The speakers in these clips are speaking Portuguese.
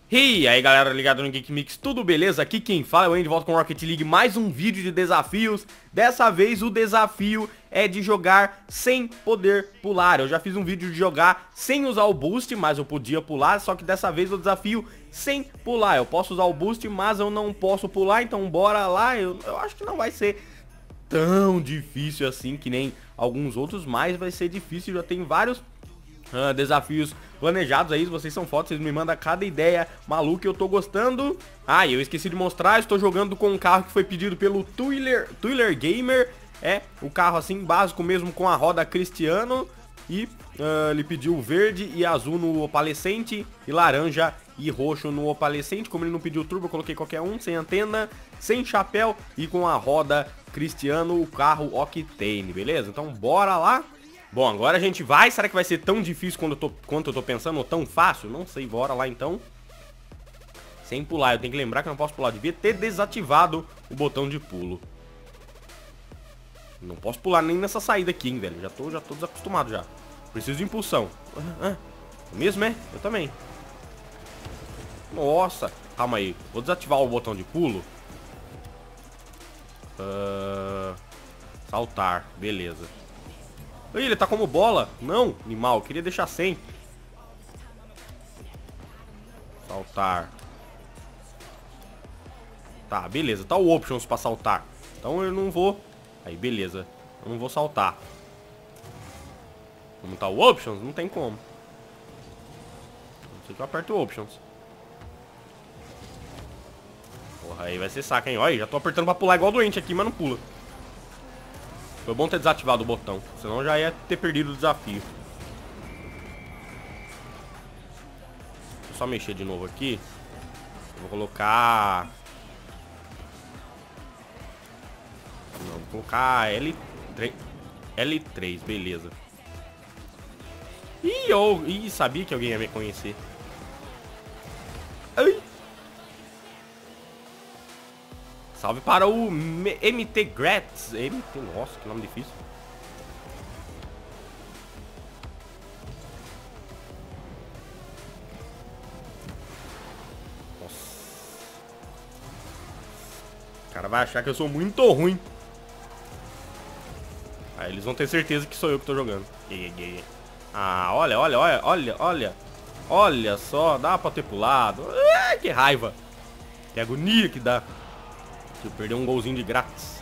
E aí galera, ligado no Geek Mix, tudo beleza? Aqui quem fala é o Andy, de volta com Rocket League, mais um vídeo de desafios. Dessa vez o desafio é de jogar sem poder pular. Eu já fiz um vídeo de jogar sem usar o boost, mas eu podia pular, só que dessa vez o desafio sem pular. Eu posso usar o boost, mas eu não posso pular, então bora lá. Eu acho que não vai ser tão difícil assim que nem alguns outros, mas vai ser difícil, já tem vários desafios planejados aí. Se vocês são fotos, vocês me mandam cada ideia maluca, eu tô gostando. Ah, e eu esqueci de mostrar, estou jogando com um carro que foi pedido pelo Twiller Gamer. É, o carro assim, básico mesmo, com a roda Cristiano. E ele pediu verde e azul no opalescente e laranja e roxo no opalescente. Como ele não pediu turbo, eu coloquei qualquer um, sem antena, sem chapéu e com a roda Cristiano, o carro Octane, beleza? Então bora lá. Bom, agora a gente vai. Será que vai ser tão difícil quanto eu tô pensando, ou tão fácil? Não sei, bora lá então. Sem pular, eu tenho que lembrar que eu não posso pular. Devia ter desativado o botão de pulo. Não posso pular nem nessa saída aqui, hein, velho. Já tô desacostumado já. Preciso de impulsão. Mesmo, é? Eu também. Nossa, calma aí. Vou desativar o botão de pulo. Saltar, beleza. Ih, ele tá como bola. Não, animal, eu queria deixar sem. Saltar. Tá, beleza, tá o options pra saltar. Então eu não vou. Aí, beleza, eu não vou saltar. Como tá o options, não tem como. Não sei que eu aperto o options. Porra, aí vai ser saca, hein. Olha, já tô apertando pra pular igual doente aqui, mas não pula. Foi bom ter desativado o botão, senão já ia ter perdido o desafio. Vou só mexer de novo aqui. Vou colocar... Não, vou colocar L3, beleza. Ih, sabia que alguém ia me conhecer. Ai. Salve para o MT Gratz. MT, nossa, que nome difícil. Nossa. O cara vai achar que eu sou muito ruim. Aí eles vão ter certeza que sou eu que tô jogando. Ah, olha. Olha só, dá pra ter pulado. Que raiva. Que agonia que dá. Eu perdi um golzinho de grátis.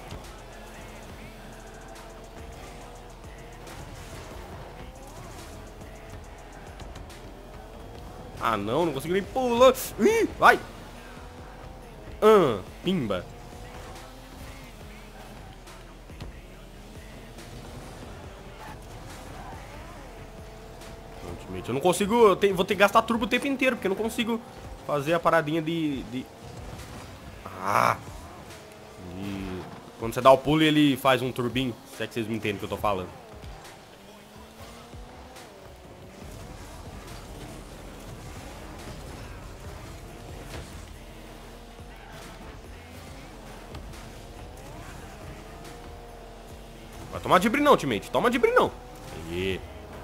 Ah, não consigo nem pular. Vai. Pimba. Eu não consigo, vou ter que gastar turbo o tempo inteiro, porque eu não consigo fazer a paradinha de... Ah. E quando você dá o pulo, ele faz um turbinho. Se é que vocês me entendem o que eu tô falando. Vai tomar de brin não, teammate. Toma de brin não. Aí.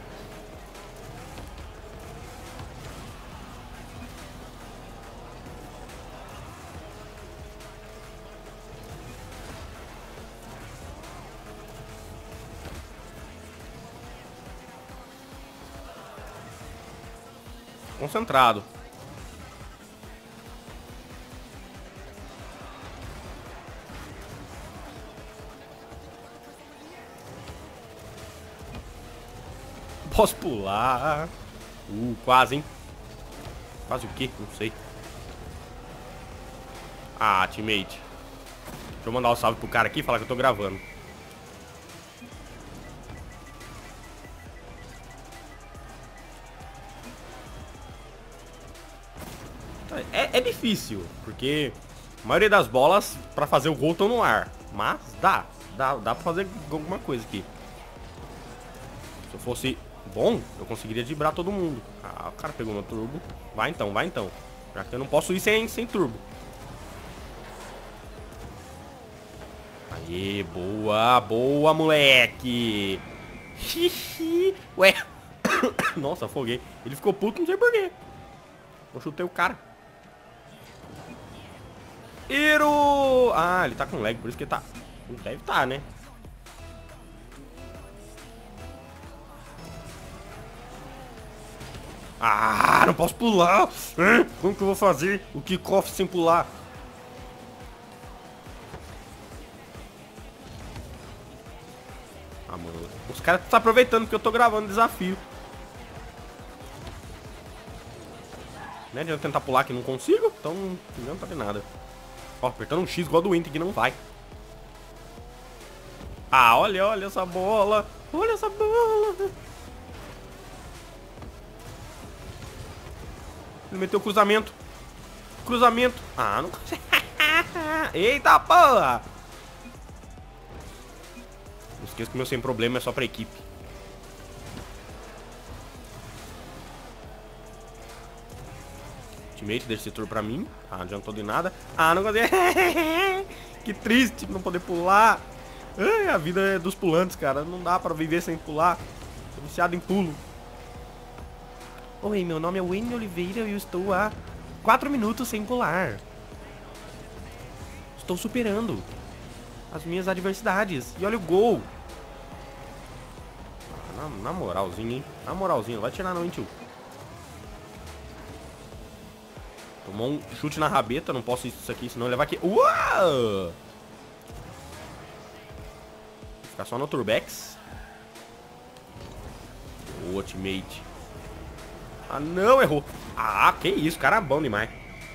Concentrado. Posso pular. Quase, hein? Quase o quê? Não sei. Ah, teammate. Deixa eu mandar um salve pro cara aqui e falar que eu tô gravando. É difícil, porque a maioria das bolas pra fazer o gol estão no ar. Mas dá pra fazer alguma coisa aqui. Se eu fosse bom, eu conseguiria driblar todo mundo. Ah, o cara pegou meu turbo. Vai então. Já que eu não posso ir sem turbo. Aê, boa, moleque. Ué. Nossa, afoguei. Ele ficou puto, não sei porquê. Eu chutei o cara. Iro! Ah, ele tá com lag, por isso que ele tá... Deve estar, né? Ah, não posso pular! Como que eu vou fazer o kickoff sem pular? Ah, mano, os caras estão aproveitando que eu tô gravando o desafio. Não adianta tentar pular que não consigo, então não adianta de nada. Ó, apertando um X igual do Inter que não vai. Ah, olha essa bola. Olha essa bola. Ele meteu o cruzamento. Cruzamento. Ah, não consegue. Eita porra. Não esqueça que o meu sem problema é só pra equipe. Teammate desse setor pra mim. Ah, não adiantou de nada. Ah, não consegui. Que triste não poder pular. Ai, a vida é dos pulantes, cara. Não dá pra viver sem pular. Tô viciado em pulo. Oi, meu nome é Wayne Oliveira e eu estou há 4 minutos sem pular. Estou superando as minhas adversidades. E olha o gol. Na moralzinha, hein? Na moralzinha, não vai tirar não, hein, tio? Tomou um chute na rabeta, não posso isso aqui, senão ele vai aqui. Uau! Ficar só no Turbex. Boa, teammate. Ah, não, errou. Ah, que isso, cara é bom demais.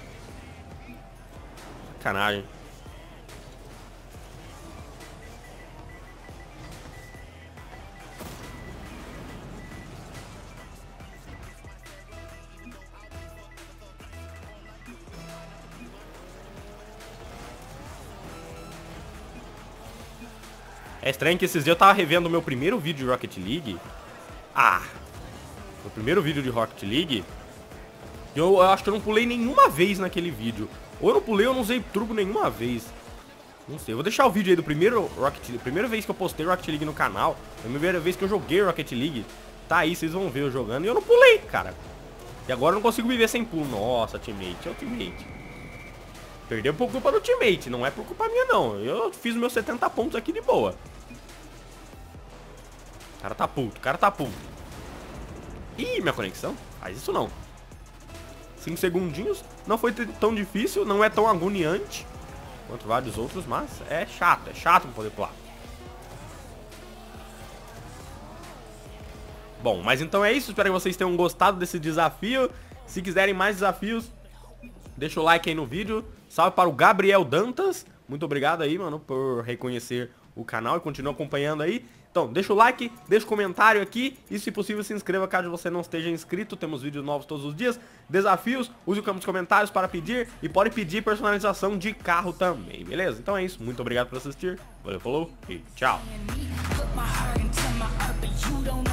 Sacanagem. É estranho que esses dias eu tava revendo o meu primeiro vídeo de Rocket League. Ah! Meu primeiro vídeo de Rocket League. Eu acho que eu não pulei nenhuma vez naquele vídeo. Ou eu não pulei ou não usei turbo nenhuma vez. Não sei, eu vou deixar o vídeo aí do primeiro Rocket League. Primeira vez que eu postei Rocket League no canal. A primeira vez que eu joguei Rocket League. Tá aí, vocês vão ver eu jogando. E eu não pulei, cara. E agora eu não consigo viver sem pulo. Nossa, teammate, é o teammate. Perdeu por culpa do teammate, não é por culpa minha não. Eu fiz meus 70 pontos aqui de boa. O cara tá puto, o cara tá puto. Ih, minha conexão. Faz isso não. 5 segundinhos. Não foi tão difícil, não é tão agoniante quanto vários outros, mas é chato pra poder pular. Bom, mas então é isso. Espero que vocês tenham gostado desse desafio. Se quiserem mais desafios, deixa o like aí no vídeo. Salve para o Gabriel Dantas. Muito obrigado aí, mano, por reconhecer o canal e continua acompanhando aí. Então, deixa o like, deixa o comentário aqui e, se possível, se inscreva caso você não esteja inscrito. Temos vídeos novos todos os dias, desafios, use o campo dos comentários para pedir e pode pedir personalização de carro também, beleza? Então é isso, muito obrigado por assistir, valeu, falou e tchau!